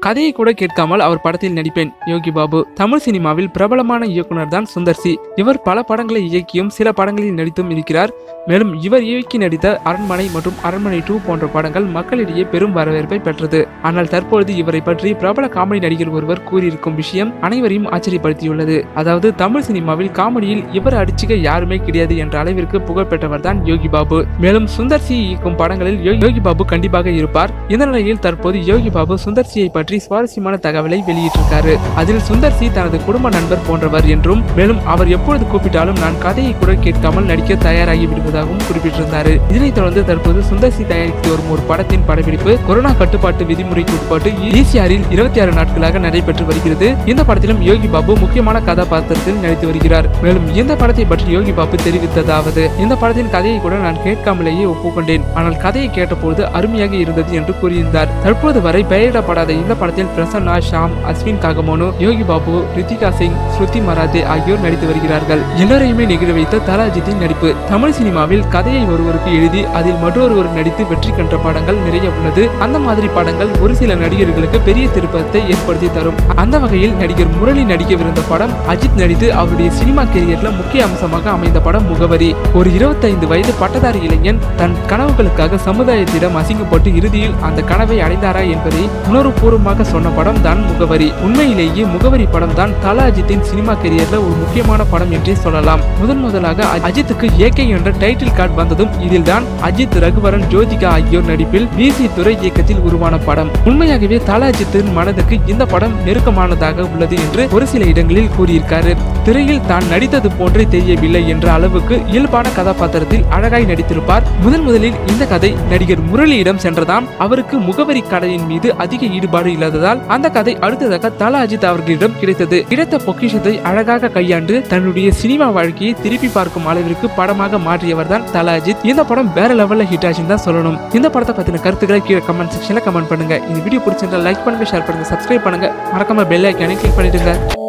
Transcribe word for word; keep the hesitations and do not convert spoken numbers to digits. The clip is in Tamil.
கதையை கூட கேட்காமல் அவர் படத்தில் நடிப்பேன். யோகி பாபு. தமிழ் சினிமாவில் பிரபலமான இயக்குனர் தான் சுந்தர் சி. இவர் பல படங்களை இயக்கியும் சில படங்களில் நடித்தும் இருக்கிறார். மேலும் இவர் இயக்கி நடித்த அரண்மனை மற்றும் அரண்மனை டூ போன்ற படங்கள் மக்களிடையே பெரும் வரவேற்பை பெற்றது. ஆனால் தற்பொழுது இவரை பற்றி பிரபல காமெடி நடிகர் ஒருவர் கூறியிருக்கும் விஷயம் அனைவரையும் ஆச்சரியப்படுத்தியுள்ளது. அதாவது தமிழ் சினிமாவில் காமெடியில் இவர் அடிச்சுக்க யாருமே கிடையாது என்ற அளவிற்கு புகழ் பெற்றவர் தான் யோகி பாபு. மேலும் சுந்தர் சி இயக்கும் படங்களில் யோகி பாபு கண்டிப்பாக இருப்பார். இந்த நிலையில் தற்போது யோகி பாபு சுந்தர் சியை பற்றி சுவாரஸ்யமான தகவலை வெளியிட்டிருக்காரு. அதில் சுந்தர் சி தனது குடும்ப நண்பர் போன்றவர் என்றும் மேலும் அவர் எப்பொழுது கூப்பிட்டாலும் நான் கதையை கூட கேட்காமல் நடிக்க தயாராகி விடுவதாகவும் குறிப்பிட்டிருந்தார். இதனைத் தொடர்ந்து தற்போது சுந்தர் சி தயாரித்து வரும் ஒரு படத்தின் படப்பிடிப்பு கொரோனா கட்டுப்பாட்டு விதிமுறைக்கு உட்பட்டு ஈசிஆரில் இருபத்தி ஆறு நாட்களாக நடைபெற்று வருகிறது. இந்த படத்திலும் யோகி பாபு முக்கியமான கதாபாத்திரத்தில் நடித்து வருகிறார். மேலும் இந்த படத்தை பற்றி யோகி பாபு தெரிவித்ததாவது, இந்த படத்தின் கதையை கூட நான் கேட்காமலேயே ஒப்புக்கொண்டேன். ஆனால் கதையை கேட்டபோது அருமையாக இருந்தது என்று கூறியிருந்தார். தற்போது வரை பெயரிடப்படாத இந்த படத்தில் பிரசன்னா, ஷாம், அஸ்வின் காகமோனு, யோகி பாபு, ரித்திகா சிங், ஸ்ருதி மராத்தே ஆகியோர் நடித்து வருகிறார்கள். எல்லோரையுமே நெகிழ வைத்த தலா அஜித்தின் நடிப்பு. தமிழ் சினிமாவில் கதையை ஒருவருக்கு எழுதி அதில் மற்றொருவர் நடித்து வெற்றி கண்ட படங்கள் நிறைய உள்ளது. அந்த மாதிரி படங்கள் ஒரு சில நடிகர்களுக்கு பெரிய திருப்பத்தை ஏற்படுத்தி தரும். அந்த வகையில் நடிகர் முரளி நடிக்கவிருந்த படம் அஜித் நடித்து அவருடைய சினிமா கேரியர்ல முக்கிய அம்சமாக அமைந்த படம் முகவரி. ஒரு இருபத்தைந்து வயது பட்டதாரி இளைஞன் தன் கனவுகளுக்காக சமுதாயத்திடம் அசிங்கப்பட்டு இறுதியில் அந்த கனவை அடைந்தாரா என்பதை உணர்வுபூர்வமாக சொன்ன படம் தான் முகவரி. உண்மையிலேயே முகவரி படம் தான் தலா அஜித்தின் சினிமா கேரியர்ல ஒரு முக்கியமான படம் என்றே சொல்லலாம். முதன் முதலாக அஜித்துக்கு ஏகே என்ற டைட்டில் கார்டு வந்ததும் இதில் தான் அஜித், ரகுவரன், ஜோதிகா ஆகியோர் நடிப்பில் பிசி துரை இயக்கத்தில் உருவான படம். உண்மையாகவே தலா அஜித்தின் மனதுக்கு இந்த படம் நெருக்கமானதாக உள்ளது என்று ஒரு சில இடங்களில் கூறியிருக்காரு. திரையில் தான் நடித்தது போன்றே தெரியவில்லை என்ற அளவுக்கு இயல்பான கதாபாத்திரத்தில் அழகாய் நடித்திருப்பார். முதன் முதலில் இந்த கதை நடிகர் முரளியிடம் சென்றதாம். அவருக்கு முகவரி கதையின் மீது அதிக ஈடுபாடு இல்லாததால் அந்த கதை அடுத்ததாக தலா அஜித் அவர்களிடம் கிடைத்தது. கிடைத்த பொக்கிஷத்தை அழகாக கையாண்டு தன்னுடைய சினிமா வாழ்க்கையை திருப்பி பார்க்கும் அளவிற்கு படமாக மாற்றியவர் தான் தலா அஜித். இந்த படம் வேற லெவல்ல ஹிட் ஆச்சுன்னு தான் சொல்லணும். இந்த படத்தை பத்தின கருத்துக்களை கீழே கமெண்ட் செக்ஷன்ல கமெண்ட் பண்ணுங்க. இந்த வீடியோ பிடிச்சிருந்தா லைக் பண்ணுங்க, ஷேர் பண்ணுங்க, சப்ஸ்கிரைப் பண்ணுங்க, மறக்காம பெல் ஐகானை கிளிக் பண்ணிடுங்க.